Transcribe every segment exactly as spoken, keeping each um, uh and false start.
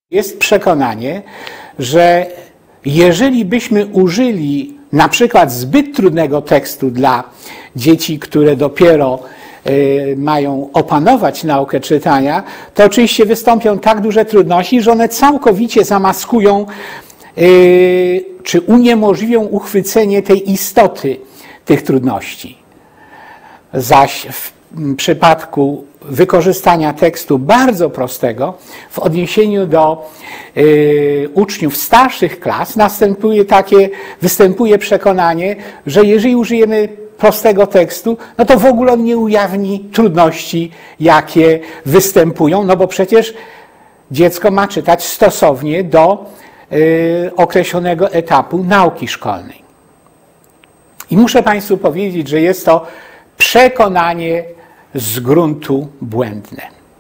Jest przekonanie, że jeżeli byśmy użyli na przykład zbyt trudnego tekstu dla dzieci, które dopiero y, mają opanować naukę czytania, to oczywiście wystąpią tak duże trudności, że one całkowicie zamaskują y, czy uniemożliwią uchwycenie tej istoty tych trudności. Zaś w przypadku wykorzystania tekstu bardzo prostego w odniesieniu do y, uczniów starszych klas następuje takie, występuje przekonanie, że jeżeli użyjemy prostego tekstu, no to w ogóle on nie ujawni trudności, jakie występują, no bo przecież dziecko ma czytać stosownie do y, określonego etapu nauki szkolnej. I muszę Państwu powiedzieć, że jest to przekonanie z gruntu błędne.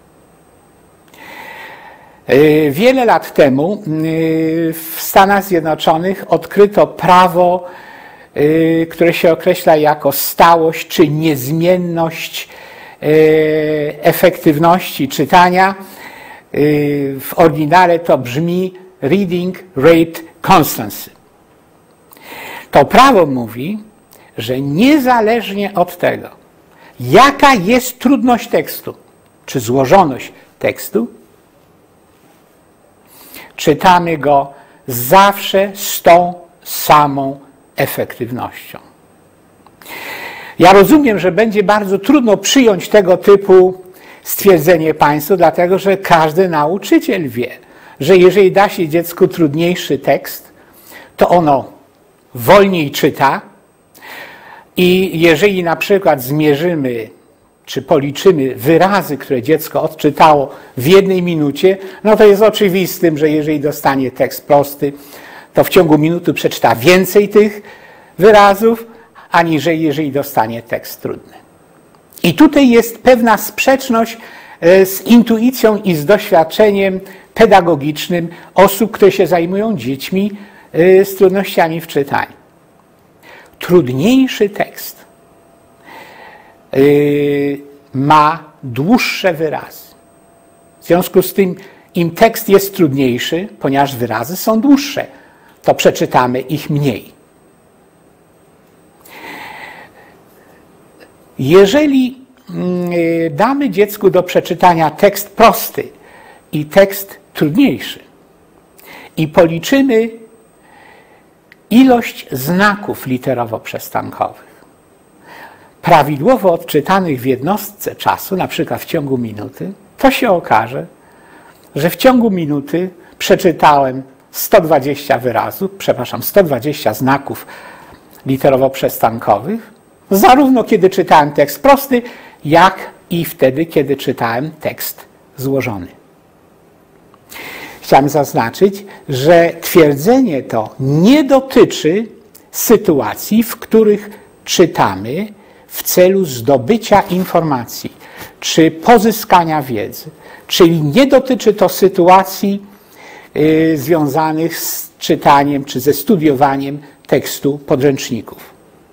Wiele lat temu w Stanach Zjednoczonych odkryto prawo, które się określa jako stałość czy niezmienność efektywności czytania. W oryginale to brzmi Reading Rate Constancy. To prawo mówi, że niezależnie od tego, jaka jest trudność tekstu, czy złożoność tekstu, czytamy go zawsze z tą samą efektywnością. Ja rozumiem, że będzie bardzo trudno przyjąć tego typu stwierdzenie Państwu, dlatego że każdy nauczyciel wie, że jeżeli da się dziecku trudniejszy tekst, to ono wolniej czyta. I jeżeli na przykład zmierzymy, czy policzymy wyrazy, które dziecko odczytało w jednej minucie, no to jest oczywistym, że jeżeli dostanie tekst prosty, to w ciągu minuty przeczyta więcej tych wyrazów, aniżeli jeżeli dostanie tekst trudny. I tutaj jest pewna sprzeczność z intuicją i z doświadczeniem pedagogicznym osób, które się zajmują dziećmi z trudnościami w czytaniu. Trudniejszy tekst yy, ma dłuższe wyrazy. W związku z tym, im tekst jest trudniejszy, ponieważ wyrazy są dłuższe, to przeczytamy ich mniej. Jeżeli yy, damy dziecku do przeczytania tekst prosty i tekst trudniejszy i policzymy ilość znaków literowo-przestankowych prawidłowo odczytanych w jednostce czasu, na przykład w ciągu minuty, to się okaże, że w ciągu minuty przeczytałem sto dwadzieścia wyrazów, przepraszam, sto dwadzieścia znaków literowo-przestankowych, zarówno kiedy czytałem tekst prosty, jak i wtedy, kiedy czytałem tekst złożony. Chciałem zaznaczyć, że twierdzenie to nie dotyczy sytuacji, w których czytamy w celu zdobycia informacji czy pozyskania wiedzy. Czyli nie dotyczy to sytuacji y, związanych z czytaniem czy ze studiowaniem tekstu podręczników.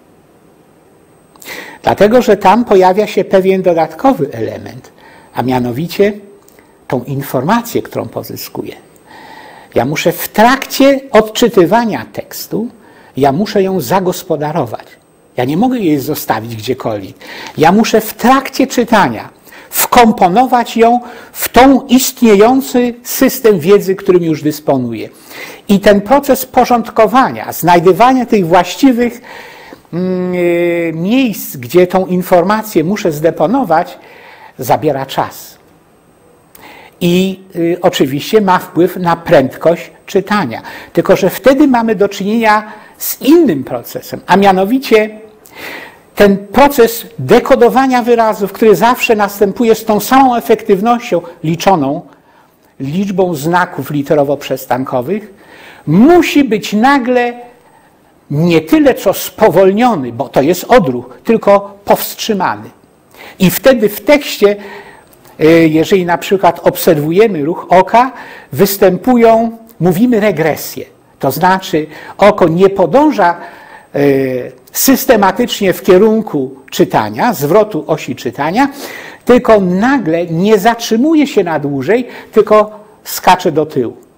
Dlatego, że tam pojawia się pewien dodatkowy element, a mianowicie tą informację, którą pozyskuję. Ja muszę w trakcie odczytywania tekstu, ja muszę ją zagospodarować. Ja nie mogę jej zostawić gdziekolwiek. Ja muszę w trakcie czytania wkomponować ją w tą istniejący system wiedzy, którym już dysponuję. I ten proces porządkowania, znajdywania tych właściwych yy, miejsc, gdzie tą informację muszę zdeponować, zabiera czas. I y, oczywiście ma wpływ na prędkość czytania. Tylko że wtedy mamy do czynienia z innym procesem, a mianowicie ten proces dekodowania wyrazów, który zawsze następuje z tą samą efektywnością liczoną, liczbą znaków literowo-przestankowych, musi być nagle nie tyle co spowolniony, bo to jest odruch, tylko powstrzymany. I wtedy w tekście, jeżeli na przykład obserwujemy ruch oka, występują, mówimy regresje. To znaczy oko nie podąża systematycznie w kierunku czytania, zwrotu osi czytania, tylko nagle nie zatrzymuje się na dłużej, tylko skacze do tyłu.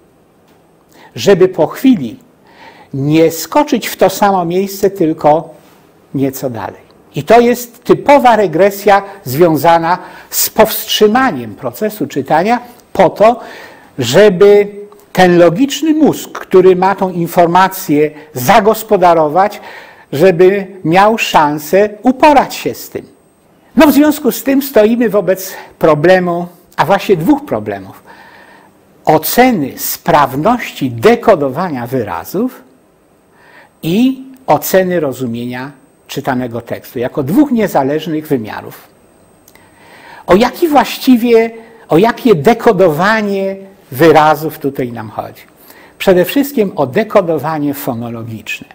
żeby po chwili nie skoczyć w to samo miejsce, tylko nieco dalej. I to jest typowa regresja związana z powstrzymaniem procesu czytania po to, żeby ten logiczny mózg, który ma tą informację zagospodarować, żeby miał szansę uporać się z tym. No w związku z tym stoimy wobec problemu, a właśnie dwóch problemów. Oceny sprawności dekodowania wyrazów i oceny rozumienia czytanego tekstu, jako dwóch niezależnych wymiarów. O jaki właściwie, o jakie dekodowanie wyrazów tutaj nam chodzi? Przede wszystkim o dekodowanie fonologiczne.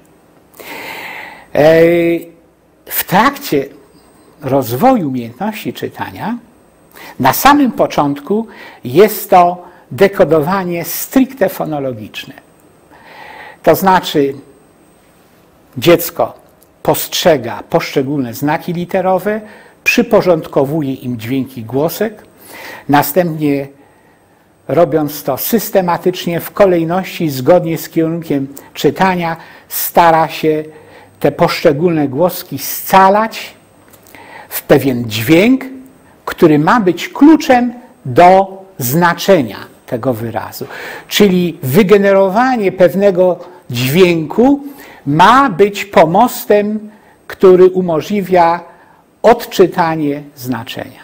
W trakcie rozwoju umiejętności czytania na samym początku jest to dekodowanie stricte fonologiczne. To znaczy dziecko postrzega poszczególne znaki literowe, przyporządkowuje im dźwięki głosek, następnie robiąc to systematycznie w kolejności, zgodnie z kierunkiem czytania, stara się te poszczególne głoski scalać w pewien dźwięk, który ma być kluczem do znaczenia tego wyrazu. Czyli wygenerowanie pewnego dźwięku ma być pomostem, który umożliwia odczytanie znaczenia.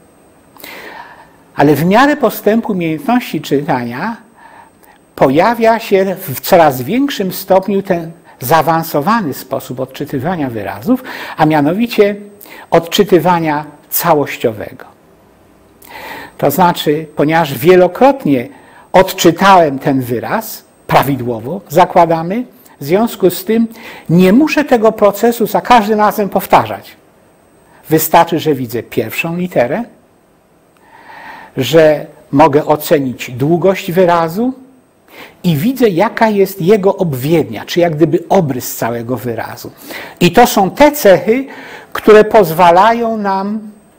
Ale w miarę postępu umiejętności czytania pojawia się w coraz większym stopniu ten zaawansowany sposób odczytywania wyrazów, a mianowicie odczytywania całościowego. To znaczy, ponieważ wielokrotnie odczytałem ten wyraz, prawidłowo zakładamy, w związku z tym nie muszę tego procesu za każdym razem powtarzać. Wystarczy, że widzę pierwszą literę, że mogę ocenić długość wyrazu i widzę, jaka jest jego obwiednia, czy jak gdyby obrys całego wyrazu. I to są te cechy, które pozwalają nam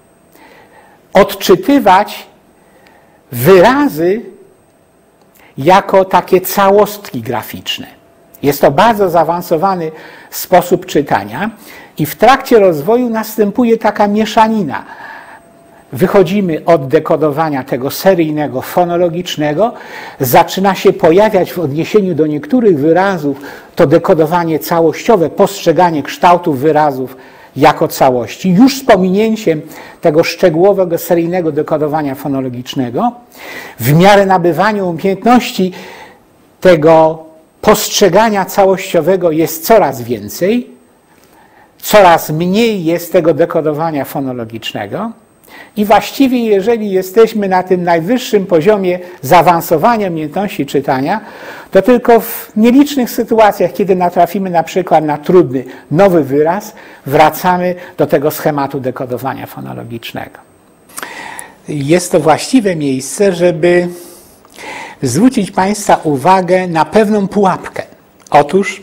odczytywać wyrazy jako takie całostki graficzne. Jest to bardzo zaawansowany sposób czytania i w trakcie rozwoju następuje taka mieszanina. Wychodzimy od dekodowania tego seryjnego, fonologicznego, zaczyna się pojawiać w odniesieniu do niektórych wyrazów to dekodowanie całościowe, postrzeganie kształtów wyrazów jako całości, już z pominięciem tego szczegółowego, seryjnego dekodowania fonologicznego. W miarę nabywania umiejętności tego postrzegania całościowego jest coraz więcej, coraz mniej jest tego dekodowania fonologicznego i właściwie jeżeli jesteśmy na tym najwyższym poziomie zaawansowania umiejętności czytania, to tylko w nielicznych sytuacjach, kiedy natrafimy na przykład na trudny, nowy wyraz, wracamy do tego schematu dekodowania fonologicznego. Jest to właściwe miejsce, żeby zwrócić Państwa uwagę na pewną pułapkę. Otóż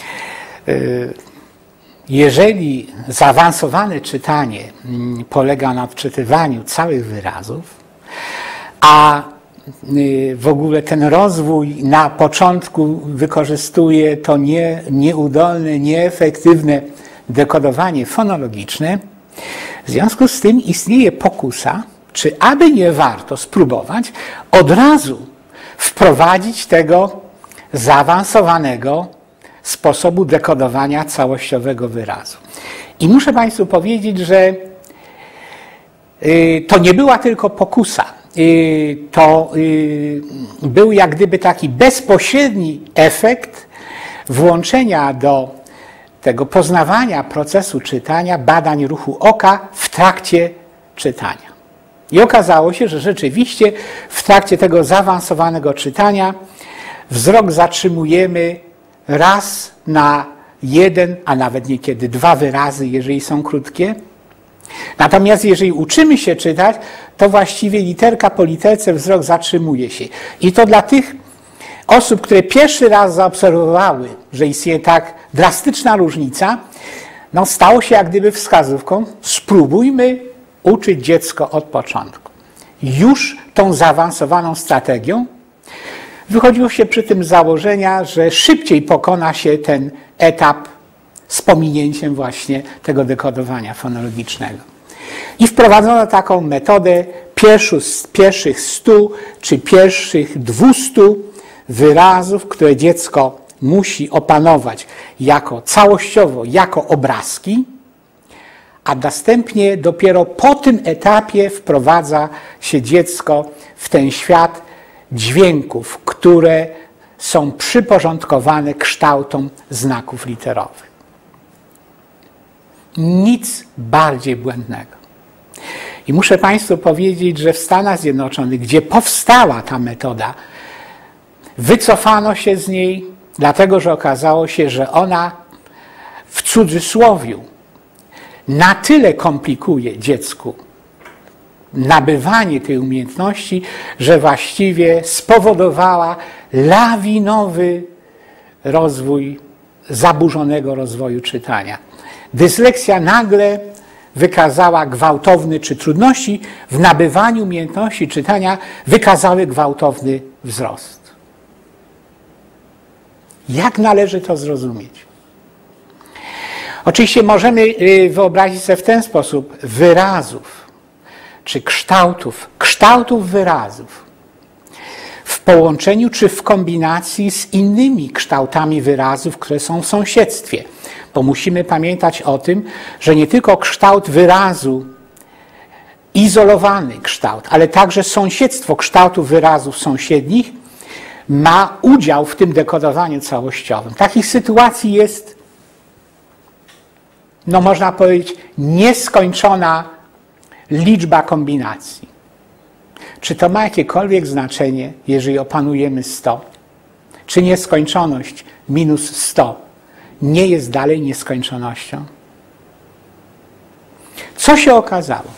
jeżeli zaawansowane czytanie polega na odczytywaniu całych wyrazów, a w ogóle ten rozwój na początku wykorzystuje to nie, nieudolne, nieefektywne dekodowanie fonologiczne, w związku z tym istnieje pokusa, czy aby nie warto spróbować od razu wprowadzić tego zaawansowanego sposobu dekodowania całościowego wyrazu. I muszę Państwu powiedzieć, że to nie była tylko pokusa. To był jak gdyby taki bezpośredni efekt włączenia do tego poznawania procesu czytania, badań ruchu oka w trakcie czytania. I okazało się, że rzeczywiście w trakcie tego zaawansowanego czytania wzrok zatrzymujemy raz na jeden, a nawet niekiedy dwa wyrazy, jeżeli są krótkie. Natomiast jeżeli uczymy się czytać, to właściwie literka po literce wzrok zatrzymuje się. I to dla tych osób, które pierwszy raz zaobserwowały, że istnieje tak drastyczna różnica, no stało się jak gdyby wskazówką, spróbujmy uczyć dziecko od początku. Już tą zaawansowaną strategią wychodziło się przy tym z założenia, że szybciej pokona się ten etap z pominięciem właśnie tego dekodowania fonologicznego. I wprowadzono taką metodę pierwszych stu czy pierwszych dwustu wyrazów, które dziecko musi opanować jako całościowo, jako obrazki, a następnie dopiero po tym etapie wprowadza się dziecko w ten świat dźwięków, które są przyporządkowane kształtom znaków literowych. Nic bardziej błędnego. I muszę Państwu powiedzieć, że w Stanach Zjednoczonych, gdzie powstała ta metoda, wycofano się z niej, dlatego że okazało się, że ona w cudzysłowiu na tyle komplikuje dziecku nabywanie tej umiejętności, że właściwie spowodowała lawinowy rozwój zaburzonego rozwoju czytania. Dysleksja nagle wykazała gwałtowny, czy trudności w nabywaniu umiejętności czytania wykazały gwałtowny wzrost. Jak należy to zrozumieć? Oczywiście możemy wyobrazić sobie w ten sposób wyrazów, czy kształtów, kształtów wyrazów w połączeniu czy w kombinacji z innymi kształtami wyrazów, które są w sąsiedztwie. Bo musimy pamiętać o tym, że nie tylko kształt wyrazu, izolowany kształt, ale także sąsiedztwo kształtów wyrazów sąsiednich ma udział w tym dekodowaniu całościowym. Takich sytuacji jest, no można powiedzieć, nieskończona liczba kombinacji. Czy to ma jakiekolwiek znaczenie, jeżeli opanujemy sto? Czy nieskończoność minus sto nie jest dalej nieskończonością? Co się okazało?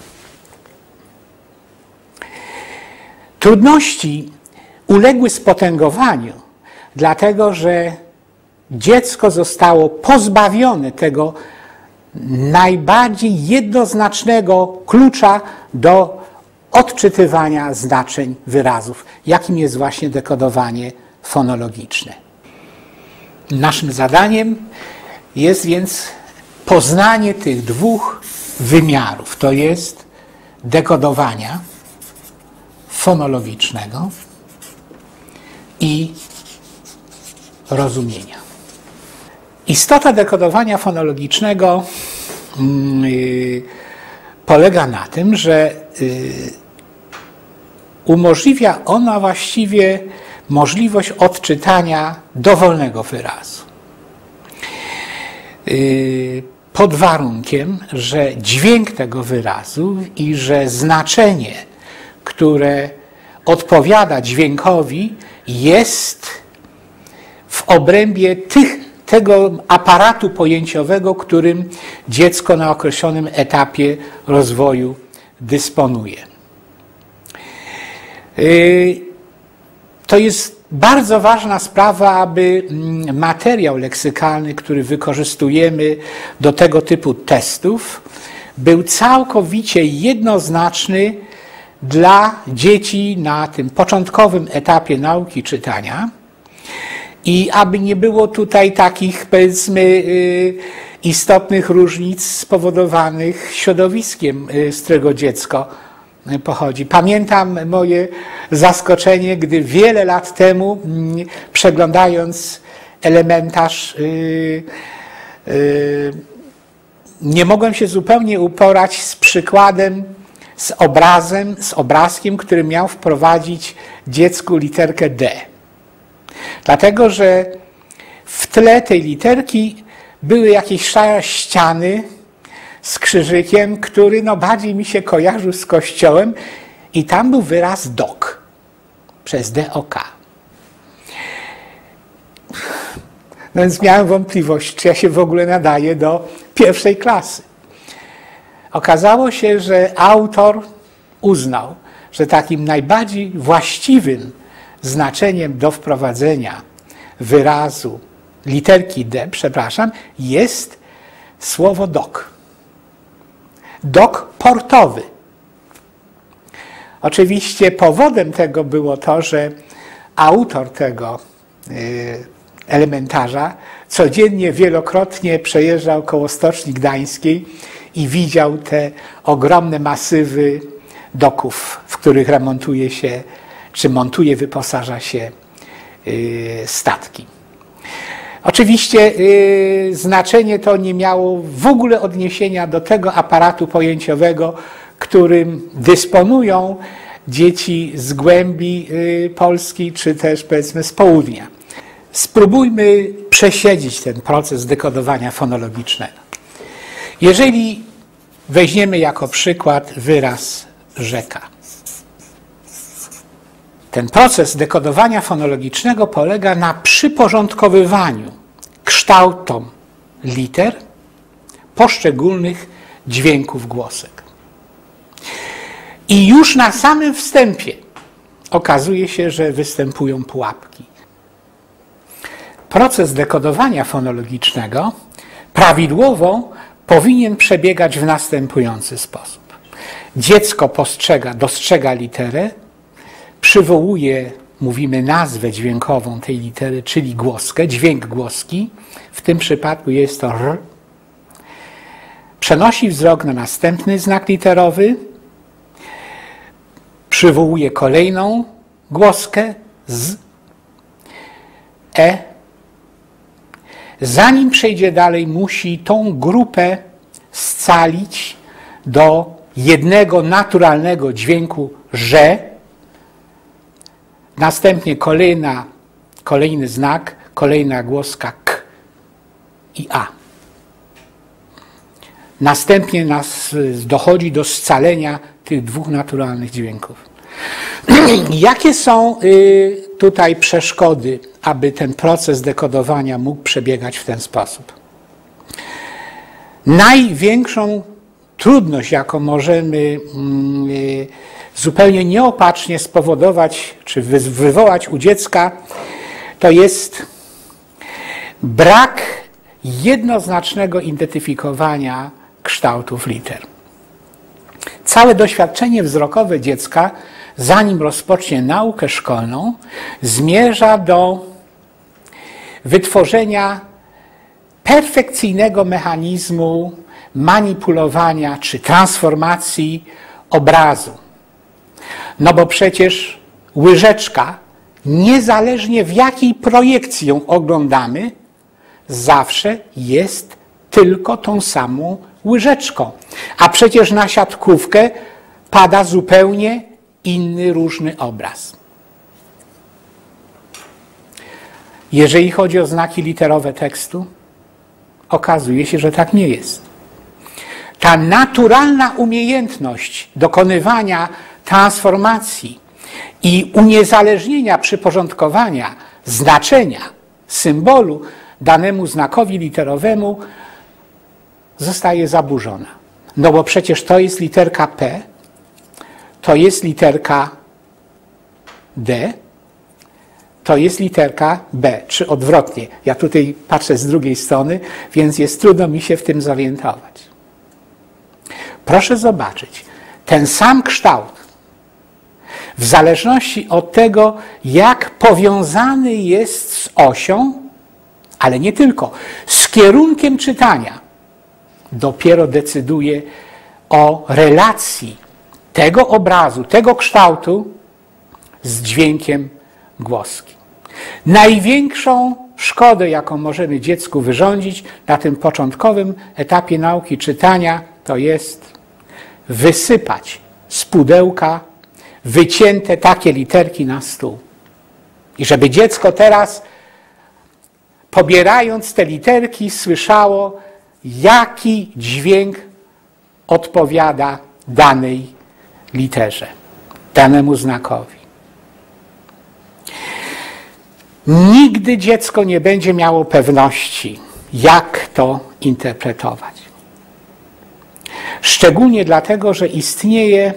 Trudności uległy spotęgowaniu, dlatego że dziecko zostało pozbawione tego najbardziej jednoznacznego klucza do odczytywania znaczeń wyrazów, jakim jest właśnie dekodowanie fonologiczne. Naszym zadaniem jest więc poznanie tych dwóch wymiarów, to jest dekodowania fonologicznego i rozumienia. Istota dekodowania fonologicznego yy, polega na tym, że yy, umożliwia ona właściwie możliwość odczytania dowolnego wyrazu. Yy, pod warunkiem, że dźwięk tego wyrazu i że znaczenie, które odpowiada dźwiękowi, jest w obrębie tych, tego aparatu pojęciowego, którym dziecko na określonym etapie rozwoju dysponuje. To jest bardzo ważna sprawa, aby materiał leksykalny, który wykorzystujemy do tego typu testów, był całkowicie jednoznaczny dla dzieci na tym początkowym etapie nauki czytania i aby nie było tutaj takich, powiedzmy, istotnych różnic spowodowanych środowiskiem, z którego dziecko pochodzi. Pamiętam moje zaskoczenie, gdy wiele lat temu, przeglądając elementarz, nie mogłem się zupełnie uporać z przykładem, z obrazem, z obrazkiem, który miał wprowadzić dziecku literkę D. Dlatego, że w tle tej literki były jakieś szare ściany z krzyżykiem, który no bardziej mi się kojarzył z kościołem i tam był wyraz dok przez D O K. No więc miałem wątpliwość, czy ja się w ogóle nadaję do pierwszej klasy. Okazało się, że autor uznał, że takim najbardziej właściwym znaczeniem do wprowadzenia wyrazu literki D, przepraszam, jest słowo dok. Dok portowy. Oczywiście powodem tego było to, że autor tego elementarza codziennie, wielokrotnie przejeżdżał koło Stoczni Gdańskiej i widział te ogromne masywy doków, w których remontuje się, czy montuje, wyposaża się statki. Oczywiście znaczenie to nie miało w ogóle odniesienia do tego aparatu pojęciowego, którym dysponują dzieci z głębi Polski, czy też powiedzmy z południa. Spróbujmy przesiedzieć ten proces dekodowania fonologicznego. Jeżeli weźmiemy jako przykład wyraz rzeka. Ten proces dekodowania fonologicznego polega na przyporządkowywaniu kształtom liter poszczególnych dźwięków głosek. I już na samym wstępie okazuje się, że występują pułapki. Proces dekodowania fonologicznego prawidłowo powinien przebiegać w następujący sposób. Dziecko postrzega, dostrzega literę, przywołuje, mówimy, nazwę dźwiękową tej litery, czyli głoskę, dźwięk głoski, w tym przypadku jest to R. Przenosi wzrok na następny znak literowy, przywołuje kolejną głoskę z, E. Zanim przejdzie dalej, musi tą grupę scalić do jednego naturalnego dźwięku że, następnie kolejna, kolejny znak, kolejna głoska k i a. Następnie nas dochodzi do scalenia tych dwóch naturalnych dźwięków. Jakie są tutaj przeszkody, aby ten proces dekodowania mógł przebiegać w ten sposób? Największą trudność, jaką możemy zupełnie nieopatrznie spowodować, czy wywołać u dziecka, to jest brak jednoznacznego identyfikowania kształtów liter. Całe doświadczenie wzrokowe dziecka, zanim rozpocznie naukę szkolną, zmierza do wytworzenia perfekcyjnego mechanizmu manipulowania czy transformacji obrazu. No bo przecież łyżeczka, niezależnie w jakiej projekcji ją oglądamy, zawsze jest tylko tą samą łyżeczką. A przecież na siatkówkę pada zupełnie inny, różny obraz. Jeżeli chodzi o znaki literowe tekstu, okazuje się, że tak nie jest. Ta naturalna umiejętność dokonywania transformacji i uniezależnienia, przyporządkowania znaczenia, symbolu danemu znakowi literowemu zostaje zaburzona. No bo przecież to jest literka P, to jest literka D, to jest literka B, czy odwrotnie. Ja tutaj patrzę z drugiej strony, więc jest trudno mi się w tym zorientować. Proszę zobaczyć, ten sam kształt, w zależności od tego, jak powiązany jest z osią, ale nie tylko, z kierunkiem czytania, dopiero decyduje o relacji tego obrazu, tego kształtu z dźwiękiem głoski. Największą szkodę, jaką możemy dziecku wyrządzić na tym początkowym etapie nauki czytania, to jest wysypać z pudełka wycięte takie literki na stół. I żeby dziecko teraz, pobierając te literki, słyszało, jaki dźwięk odpowiada danej literze, danemu znakowi. Nigdy dziecko nie będzie miało pewności, jak to interpretować. Szczególnie dlatego, że istnieje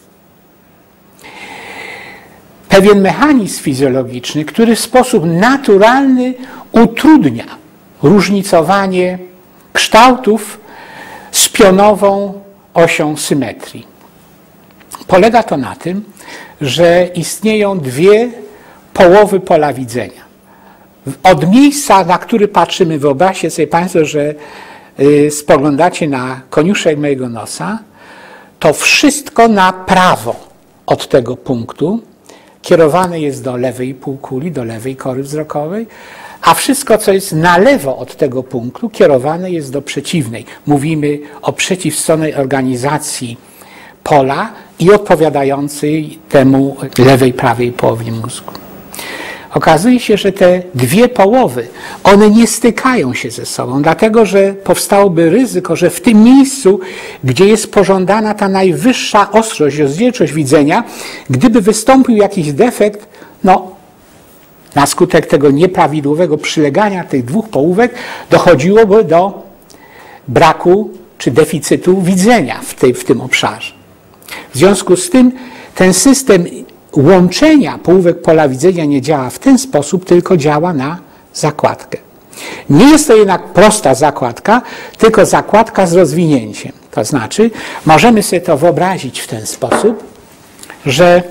pewien mechanizm fizjologiczny, który w sposób naturalny utrudnia różnicowanie kształtów z pionową osią symetrii. Polega to na tym, że istnieją dwie połowy pola widzenia. Od miejsca, na który patrzymy, wyobraźcie sobie Państwo, że y, spoglądacie na koniuszek mojego nosa, to wszystko na prawo od tego punktu kierowane jest do lewej półkuli, do lewej kory wzrokowej, a wszystko, co jest na lewo od tego punktu, kierowane jest do przeciwnej. Mówimy o przeciwstronnej organizacji pola i odpowiadającej temu lewej, prawej połowie mózgu. Okazuje się, że te dwie połowy, one nie stykają się ze sobą, dlatego że powstałoby ryzyko, że w tym miejscu, gdzie jest pożądana ta najwyższa ostrość, rozdzielczość widzenia, gdyby wystąpił jakiś defekt, no na skutek tego nieprawidłowego przylegania tych dwóch połówek dochodziłoby do braku czy deficytu widzenia w, tej, w tym obszarze. W związku z tym ten system łączenia połówek pola widzenia nie działa w ten sposób, tylko działa na zakładkę. Nie jest to jednak prosta zakładka, tylko zakładka z rozwinięciem. To znaczy, możemy sobie to wyobrazić w ten sposób, że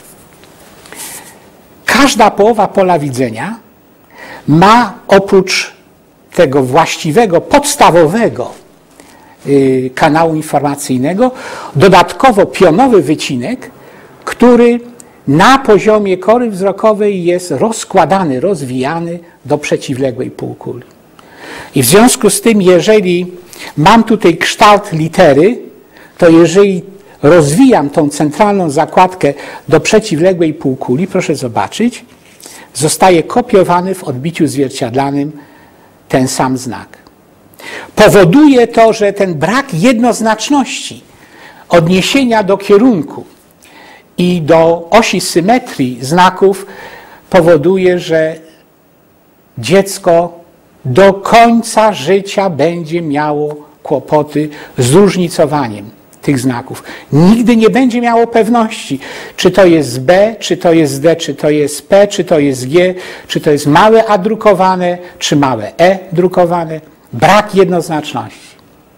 każda połowa pola widzenia ma oprócz tego właściwego, podstawowego yy, kanału informacyjnego dodatkowo pionowy wycinek, który na poziomie kory wzrokowej jest rozkładany, rozwijany do przeciwległej półkuli. I w związku z tym, jeżeli mam tutaj kształt litery, to jeżeli rozwijam tą centralną zakładkę do przeciwległej półkuli, proszę zobaczyć, zostaje kopiowany w odbiciu zwierciadlanym ten sam znak. Powoduje to, że ten brak jednoznaczności odniesienia do kierunku i do osi symetrii znaków powoduje, że dziecko do końca życia będzie miało kłopoty z różnicowaniem tych znaków. Nigdy nie będzie miało pewności, czy to jest B, czy to jest D, czy to jest P, czy to jest G, czy to jest małe A drukowane, czy małe E drukowane. Brak jednoznaczności.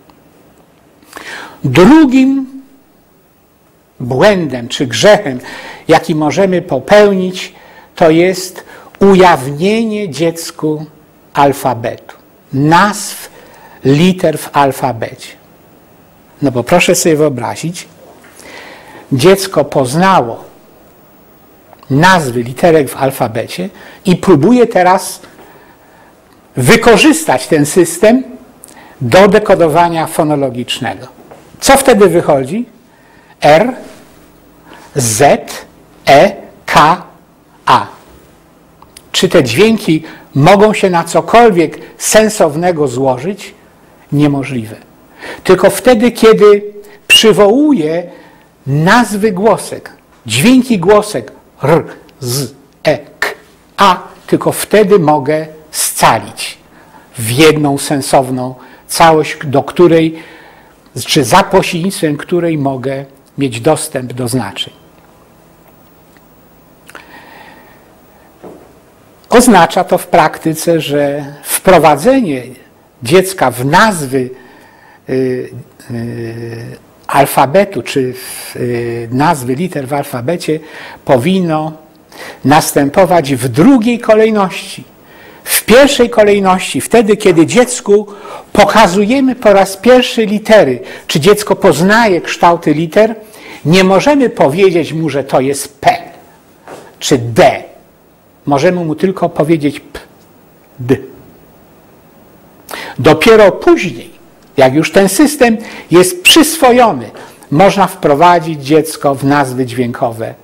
Drugim błędem czy grzechem, jaki możemy popełnić, to jest ujawnienie dziecku alfabetu, nazw liter w alfabecie. No bo proszę sobie wyobrazić, dziecko poznało nazwy literek w alfabecie i próbuje teraz wykorzystać ten system do dekodowania fonologicznego. Co wtedy wychodzi? R, Z, E, K, A. Czy te dźwięki mogą się na cokolwiek sensownego złożyć? Niemożliwe. Tylko wtedy, kiedy przywołuję nazwy głosek, dźwięki głosek R, Z, E, K, A, tylko wtedy mogę scalić w jedną sensowną całość, do której, czy za pośrednictwem której mogę mieć dostęp do znaczeń. Oznacza to w praktyce, że wprowadzenie dziecka w nazwy y, y, alfabetu, czy w, y, nazwy liter w alfabecie powinno następować w drugiej kolejności. W pierwszej kolejności, wtedy, kiedy dziecku pokazujemy po raz pierwszy litery, czy dziecko poznaje kształty liter, nie możemy powiedzieć mu, że to jest P czy D. Możemy mu tylko powiedzieć P, D. Dopiero później, jak już ten system jest przyswojony, można wprowadzić dziecko w nazwy dźwiękowe